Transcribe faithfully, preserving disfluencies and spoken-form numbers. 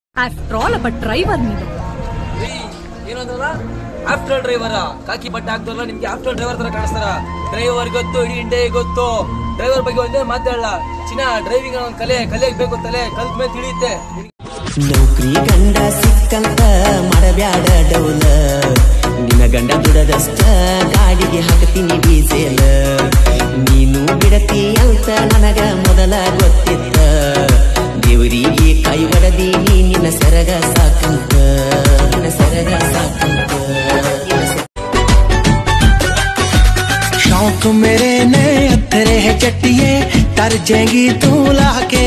After all ಒಬ್ಬ driver ನೀನು. ಏನಂದ್ರಲ್ಲ after driver ಕಾಕಿ ಬಟ್ಟೆ ಹಾಕ್ದಲ್ಲ ನಿಮ್ಗೆ ಆಫ್ಟರ್ ಡ್ರೈವರ್ ತರ ಕಾಣಿಸ್ತಾರ. ಡ್ರೈವರ್ ಗೊತ್ತು, ಇಡೀ ಇಂಡಿಯಾ ಗೊತ್ತು. ಡ್ರೈವರ್ ಬಗ್ಗೆ ಒಂದೇ ಮಾತಾಡಲ್ಲ. ಚಿನ್ನ ಡ್ರೈವಿಂಗ್ ಒಂದು ಕಲೆ ಕಲಿಯಬೇಕು, ತಲೆ ಕಲ್ತ ಮೇಲೆ ತಿಳಿಯುತ್ತೆ. ನೌಕರಿ ಗಂಡ ಸಿಕ್ಕಂತ ಮಾಡಬ್ಯಾಡ ಡೌಲ, ನಿನ್ನ ಗಂಡ ದುಡದಷ್ಟ ಗಾಡಿಗೆ ಹಾಕ್ತೀನಿ ಡೀಸೆಲ್. ನೀನು ಬಿಡತಿ ಅಂತ ನನಗ ಮೊದಲ ಗೊತ್ತಿತ್ತ, ದೇವರಿಗೆ ಕೈ ಒಡದೀನಿ ನಿನ್ನ ಸೆರಗ ಸಾಕಂತ, ನಿನ್ನ ಸೆರಗ ಸಾಕಂತ. शौक मेरे ने तेरे है चट्टिए तर जाएंगी तू लाके.